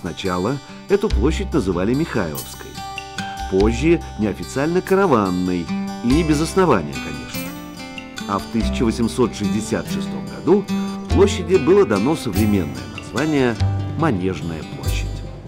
Сначала эту площадь называли Михайловской, позже неофициально Караванной, и не без основания, конечно. А в 1866 году площади было дано современное название Манежная площадь.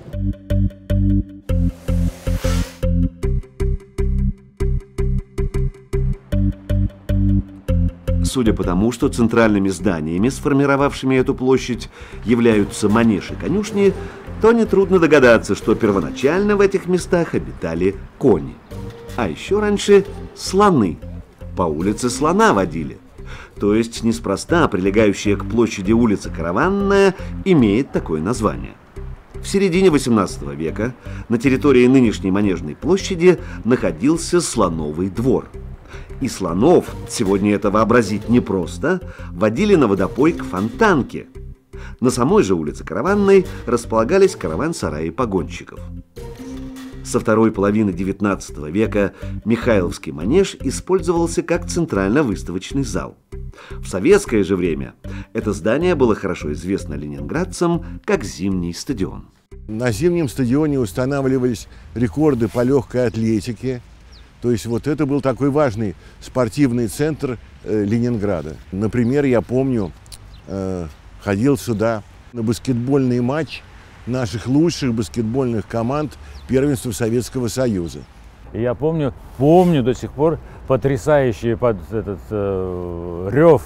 Судя по тому, что центральными зданиями, сформировавшими эту площадь, являются манеж и конюшни, то нетрудно догадаться, что первоначально в этих местах обитали кони. А еще раньше слоны. По улице Слона водили. То есть неспроста прилегающая к площади улица Караванная имеет такое название. В середине XVIII века на территории нынешней Манежной площади находился Слоновый двор. И слонов, сегодня это вообразить непросто, водили на водопой к Фонтанке. На самой же улице Караванной располагались караван-сараи погонщиков. Со второй половины XIX века Михайловский манеж использовался как центрально-выставочный зал. В советское же время это здание было хорошо известно ленинградцам как Зимний стадион. На Зимнем стадионе устанавливались рекорды по легкой атлетике. То есть вот это был такой важный спортивный центр Ленинграда. Например, я помню, ходил сюда на баскетбольный матч наших лучших баскетбольных команд первенства Советского Союза. Я помню до сих пор потрясающий под этот рев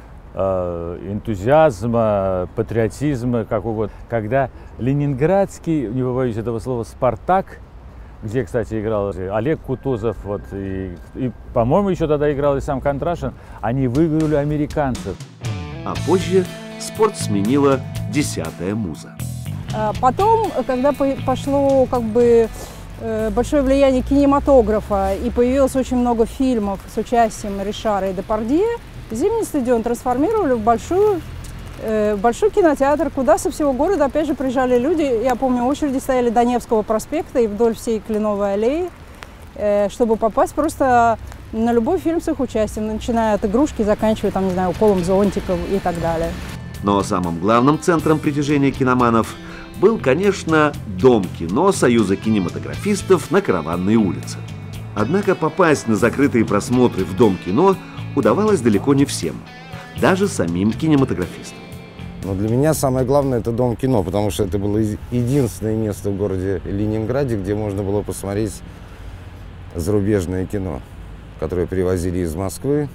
энтузиазма, патриотизма, как угодно, когда ленинградский, не побоюсь этого слова, «Спартак», где, кстати, играл Олег Кутузов, вот, и по-моему, еще тогда играл и сам Контрашин, они выиграли американцев. А позже спорт сменила 10-я муза. Потом, когда пошло большое влияние кинематографа и появилось очень много фильмов с участием Ришара и Депардье, Зимний стадион трансформировали в большой кинотеатр, куда со всего города, опять же, приезжали люди. Я помню, очереди стояли до Невского проспекта и вдоль всей Кленовой аллеи, чтобы попасть просто на любой фильм с их участием, начиная от игрушки, заканчивая, там, не знаю, уколом зонтиков и так далее. Но самым главным центром притяжения киноманов был, конечно, Дом кино Союза кинематографистов на Караванной улице. Однако попасть на закрытые просмотры в Дом кино удавалось далеко не всем, даже самим кинематографистам. Но для меня самое главное – это Дом кино, потому что это было единственное место в городе Ленинграде, где можно было посмотреть зарубежное кино, которое привозили из Москвы.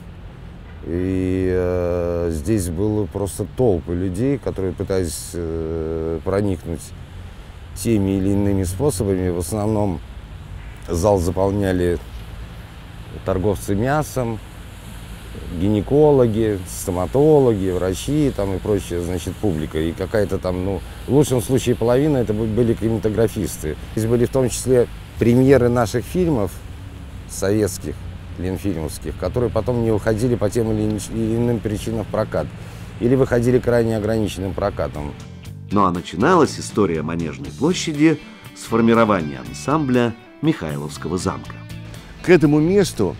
И здесь было просто толпы людей, которые пытались проникнуть теми или иными способами. В основном зал заполняли торговцы мясом, гинекологи, стоматологи, врачи там и прочая, значит, публика. И какая-то там, в лучшем случае половина это были кинематографисты. Здесь были в том числе премьеры наших фильмов советских, ленфильмовских, которые потом не выходили по тем или иным причинам в прокат. Или выходили крайне ограниченным прокатом. Ну а начиналась история Манежной площади с формирования ансамбля Михайловского замка. К этому месту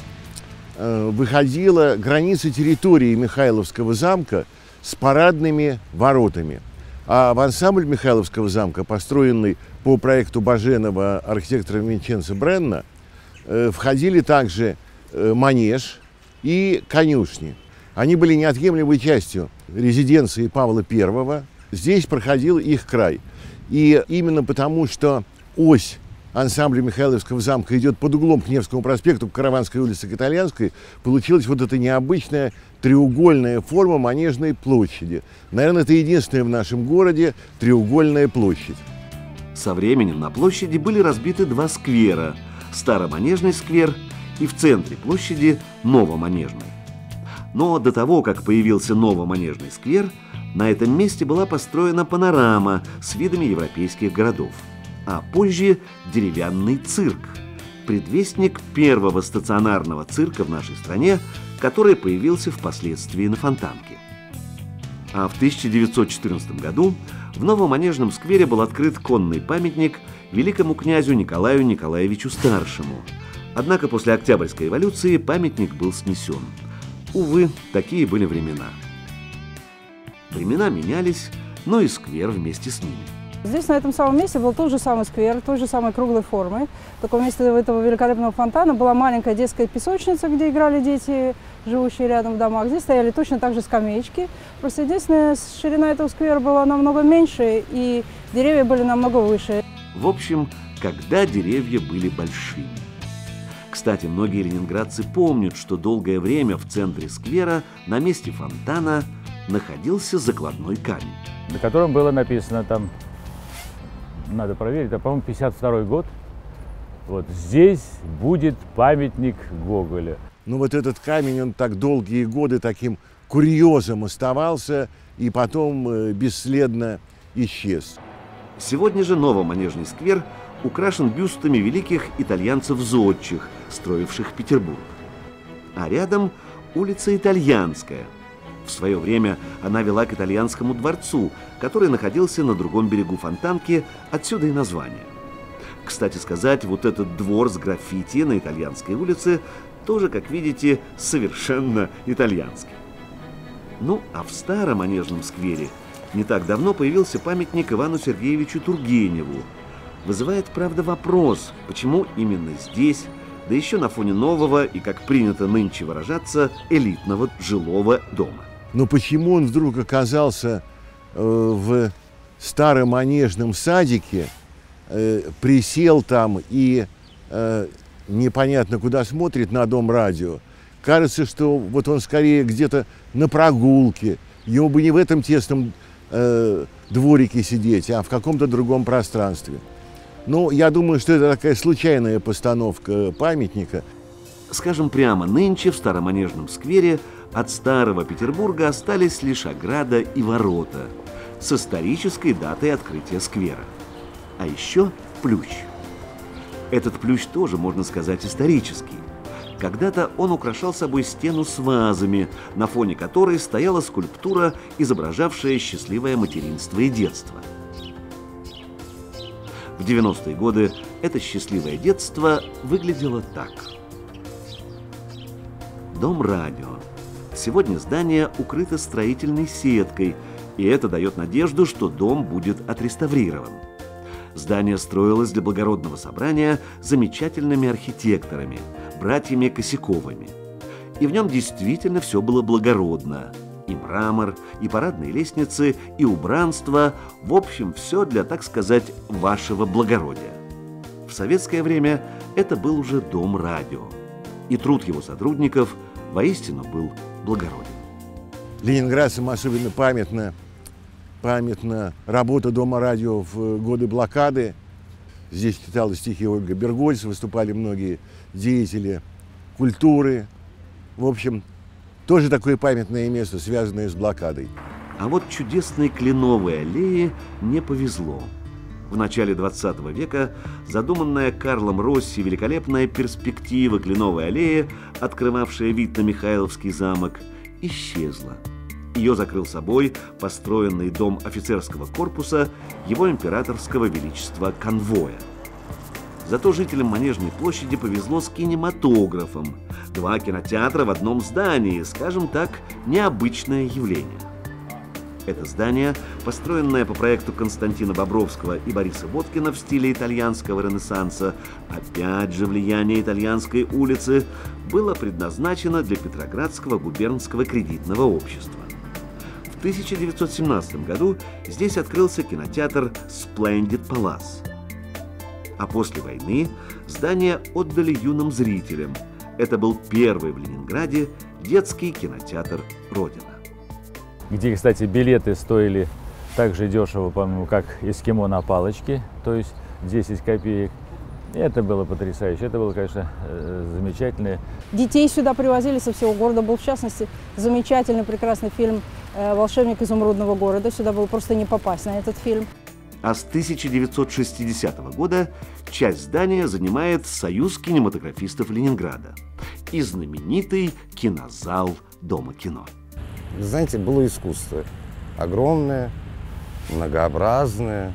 выходила граница территории Михайловского замка с парадными воротами. А в ансамбль Михайловского замка, построенный по проекту Баженова архитектора Винченцо Бренна, входили также манеж и конюшни. Они были неотъемлемой частью резиденции Павла I. Здесь проходил их край. И именно потому, что ось ансамбля Михайловского замка идет под углом к Невскому проспекту, к Караванской улице, к Итальянской, получилась вот эта необычная треугольная форма Манежной площади. Наверное, это единственная в нашем городе треугольная площадь. Со временем на площади были разбиты два сквера – Староманежный сквер и в центре площади Новоманежный. Но до того, как появился Новоманежный сквер, на этом месте была построена панорама с видами европейских городов, а позже деревянный цирк, предвестник первого стационарного цирка в нашей стране, который появился впоследствии на Фонтанке. А в 1914 году в Новоманежном сквере был открыт конный памятник великому князю Николаю Николаевичу Старшему. Однако после Октябрьской революции памятник был снесен. Увы, такие были времена. Времена менялись, но и сквер вместе с ними. Здесь, на этом самом месте, был тот же самый сквер, той же самой круглой формы. Только вместо этого великолепного фонтана была маленькая детская песочница, где играли дети, живущие рядом в домах. Здесь стояли точно так же скамеечки. Просто единственная ширина этого сквера была намного меньше, и деревья были намного выше. В общем, когда деревья были большими. Кстати, многие ленинградцы помнят, что долгое время в центре сквера, на месте фонтана, находился закладной камень, на котором было написано там, надо проверить, по-моему, 52-й год. Вот здесь будет памятник Гоголя. Ну вот этот камень, он так долгие годы таким курьезом оставался и потом бесследно исчез. Сегодня же Новоманежный сквер украшен бюстами великих итальянцев-зодчих, строивших Петербург. А рядом улица Итальянская. В свое время она вела к Итальянскому дворцу, который находился на другом берегу Фонтанки, отсюда и название. Кстати сказать, вот этот двор с граффити на Итальянской улице тоже, как видите, совершенно итальянский. Ну, а в старом Манежном сквере не так давно появился памятник Ивану Сергеевичу Тургеневу. Вызывает, правда, вопрос, почему именно здесь, да еще на фоне нового и, как принято нынче выражаться, элитного жилого дома. Но почему он вдруг оказался в старом Манежном садике, присел там и непонятно куда смотрит на Дом радио? Кажется, что вот он скорее где-то на прогулке, ему бы не в этом тесном дворике сидеть, а в каком-то другом пространстве. Ну, я думаю, что это такая случайная постановка памятника. Скажем прямо, нынче в Староманежном сквере от старого Петербурга остались лишь ограда и ворота с исторической датой открытия сквера. А еще плющ. Этот плющ тоже, можно сказать, исторический. Когда-то он украшал собой стену с вазами, на фоне которой стояла скульптура, изображавшая счастливое материнство и детство. В 90-е годы это счастливое детство выглядело так. Дом радио. Сегодня здание укрыто строительной сеткой, и это дает надежду, что дом будет отреставрирован. Здание строилось для благородного собрания замечательными архитекторами, братьями Косяковыми. И в нем действительно все было благородно. И мрамор, и парадные лестницы, и убранство. В общем, все для, так сказать, вашего благородия. В советское время это был уже Дом радио. И труд его сотрудников воистину был благороден. Ленинградцам особенно памятна работа Дома радио в годы блокады. Здесь читала стихи Ольга Бергольц, выступали многие деятели культуры. В общем, тоже такое памятное место, связанное с блокадой. А вот чудесной Кленовой аллее не повезло. В начале 20 века задуманная Карлом Росси великолепная перспектива Кленовой аллеи, открывавшая вид на Михайловский замок, исчезла. Ее закрыл собой построенный дом офицерского корпуса его императорского величества конвоя. Зато жителям Манежной площади повезло с кинематографом. 2 кинотеатра в одном здании, скажем так, необычное явление. Это здание, построенное по проекту Константина Бобровского и Бориса Боткина в стиле итальянского ренессанса, опять же влияние итальянской улицы, было предназначено для Петроградского губернского кредитного общества. В 1917 году здесь открылся кинотеатр Splendid Palace. А после войны здание отдали юным зрителям. Это был первый в Ленинграде детский кинотеатр «Родина». Где, кстати, билеты стоили так же дешево, по-моему, как эскимо на палочке, то есть 10 копеек. И это было потрясающе, это было, конечно, замечательно. Детей сюда привозили со всего города. Был, в частности, замечательный, прекрасный фильм «Волшебник изумрудного города». Сюда было просто не попасть на этот фильм. А с 1960 года часть здания занимает Союз кинематографистов Ленинграда и знаменитый кинозал Дома кино. Знаете, было искусство огромное, многообразное,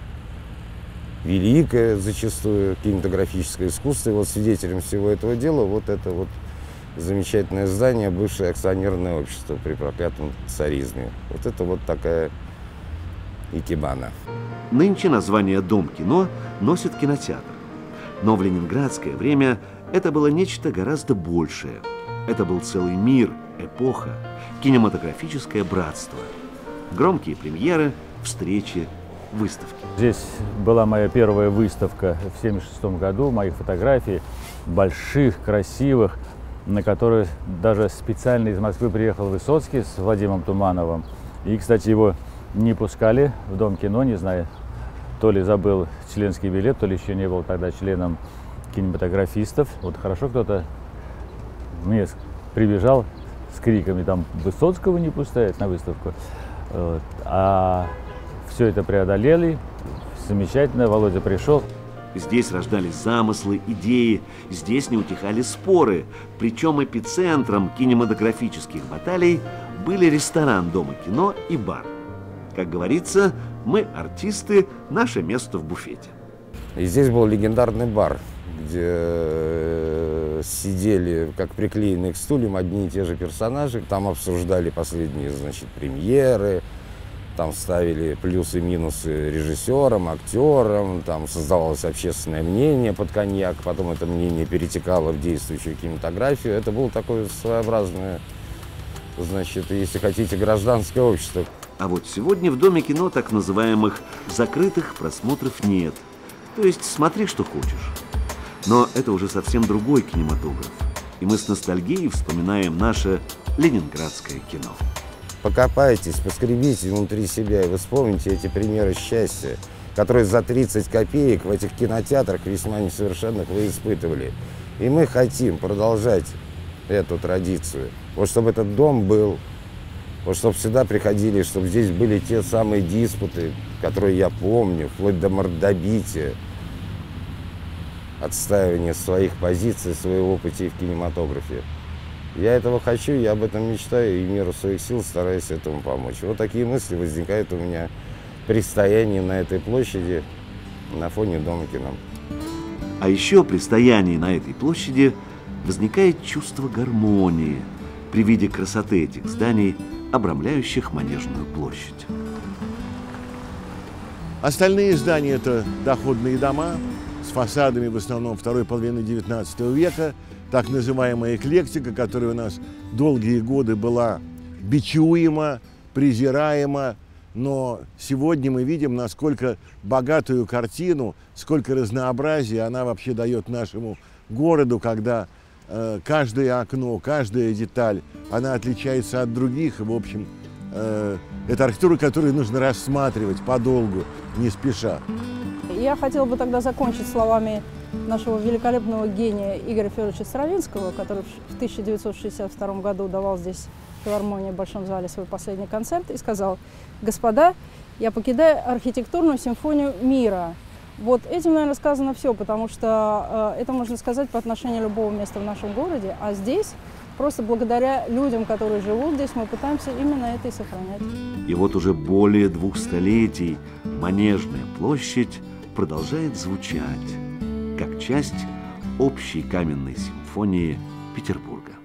великое зачастую кинематографическое искусство. И вот свидетелем всего этого дела вот это вот замечательное здание, бывшее акционерное общество при проклятом царизме. Вот это вот такая икебана. Нынче название «Дом кино» носит кинотеатр. Но в ленинградское время это было нечто гораздо большее. Это был целый мир, эпоха, кинематографическое братство. Громкие премьеры, встречи, выставки. Здесь была моя первая выставка в 1976 году, моих фотографий, больших, красивых, на которые даже специально из Москвы приехал Высоцкий с Владимиром Тумановым. И, кстати, его не пускали в Дом кино, не знаю, то ли забыл членский билет, то ли еще не был тогда членом кинематографистов. Вот хорошо кто-то мне прибежал с криками, там Высоцкого не пускают на выставку. Вот. А все это преодолели, замечательно, Володя пришел. Здесь рождались замыслы, идеи, здесь не утихали споры. Причем эпицентром кинематографических баталий были ресторан Дома кино и бар. Как говорится, мы артисты, наше место в буфете. И здесь был легендарный бар, где сидели, как приклеенные к стульям, одни и те же персонажи. Там обсуждали последние, значит, премьеры, там ставили плюсы и минусы режиссерам, актерам, там создавалось общественное мнение под коньяк, потом это мнение перетекало в действующую кинематографию. Это было такое своеобразное, значит, если хотите, гражданское общество. А вот сегодня в Доме кино так называемых закрытых просмотров нет. То есть смотри, что хочешь. Но это уже совсем другой кинематограф. И мы с ностальгией вспоминаем наше ленинградское кино. Покопайтесь, поскребите внутри себя, и вы вспомните эти примеры счастья, которые за 30 копеек в этих кинотеатрах весьма несовершенных вы испытывали. И мы хотим продолжать эту традицию. Вот чтобы этот дом был, вот чтобы сюда приходили, чтобы здесь были те самые диспуты, которые я помню, вплоть до мордобития, отстаивания своих позиций, своего пути в кинематографе. Я этого хочу, я об этом мечтаю и в меру своих сил стараюсь этому помочь. Вот такие мысли возникают у меня при стоянии на этой площади на фоне Дома кино. А еще при стоянии на этой площади возникает чувство гармонии при виде красоты этих зданий, обрамляющих Манежную площадь. Остальные здания – это доходные дома с фасадами в основном второй половины XIX века, так называемая эклектика, которая у нас долгие годы была бичуема, презираема, но сегодня мы видим, насколько богатую картину, сколько разнообразия она вообще дает нашему городу, когда каждое окно, каждая деталь, она отличается от других. И, в общем, это архитектура, которую нужно рассматривать подолгу, не спеша. Я хотела бы тогда закончить словами нашего великолепного гения Игоря Федоровича Стравинского, который в 1962 году давал здесь в филармонии в Большом зале свой последний концерт и сказал: «Господа, я покидаю архитектурную симфонию мира». Вот этим, наверное, сказано все, потому что это можно сказать по отношению любого места в нашем городе, а здесь просто благодаря людям, которые живут здесь, мы пытаемся именно это и сохранять. И вот уже более 2 столетий Манежная площадь продолжает звучать как часть общей каменной симфонии Петербурга.